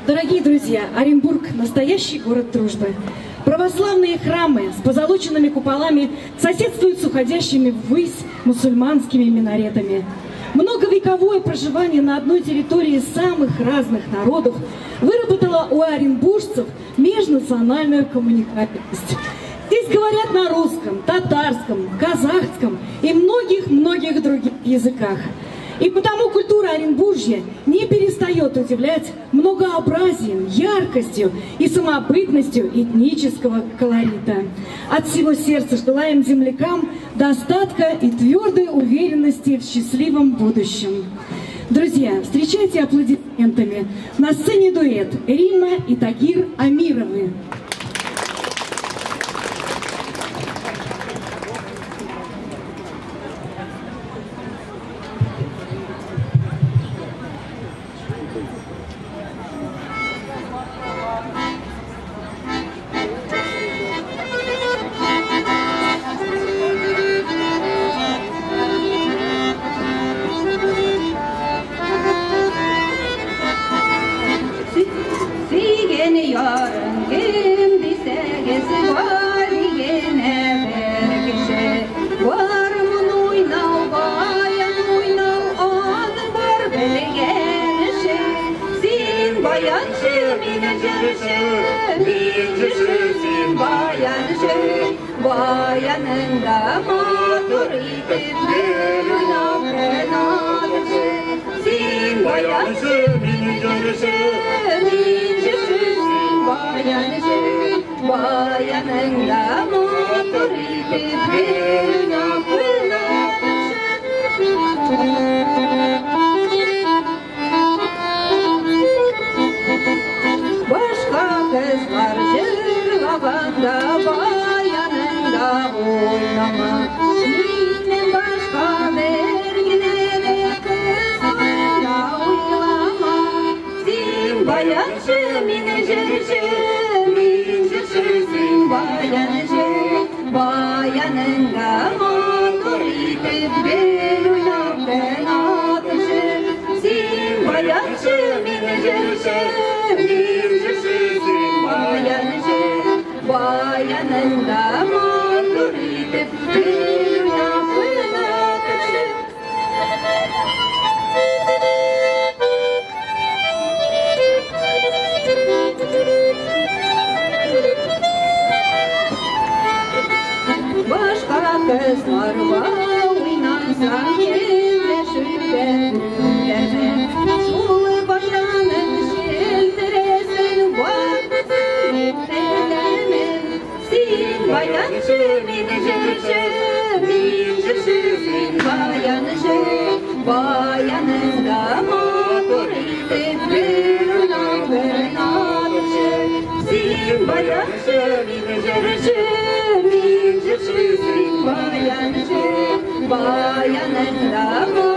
Дорогие друзья, Оренбург – настоящий город дружбы. Православные храмы с позолоченными куполами соседствуют с уходящими ввысь мусульманскими минаретами. Многовековое проживание на одной территории самых разных народов выработало у оренбуржцев межнациональную коммуникабельность. Здесь говорят на русском, татарском, казахском и многих-многих других языках. И потому культура Оренбуржья не перестает удивлять многообразием, яркостью и самобытностью этнического колорита. От всего сердца желаем землякам достатка и твердой уверенности в счастливом будущем. Друзья, встречайте аплодисментами. На сцене дуэт Римма и Тагир Амировы. Bayanında maturidir gönavrenadışı Sin bayanışı minicörüşı mincüsü sin bayanışı Bayanında maturidir gönavrenadışı Başka kızlar jırlavanda bayanında oynama Seninle başka vergilere kızlarla oynama Sin bayanışı minecirişi mincirişi sin bayanışı Bayanında motor itip gel oynam ben atışı Sin bayanışı minecirişi mincirişi sin bayanışı Bayanında motor itip gel oynam ben atışı Başka kızlarla oynansan yerleşirken güllerine Şul başlanın şildiresin varmasın ellerine Sin bayanışı minicirişi mincirişi sin bayanışı Bayanında motor itip gel oynam ben atışı Sin bayanışı minicirişi mincirişi sin bayanışı Bayanında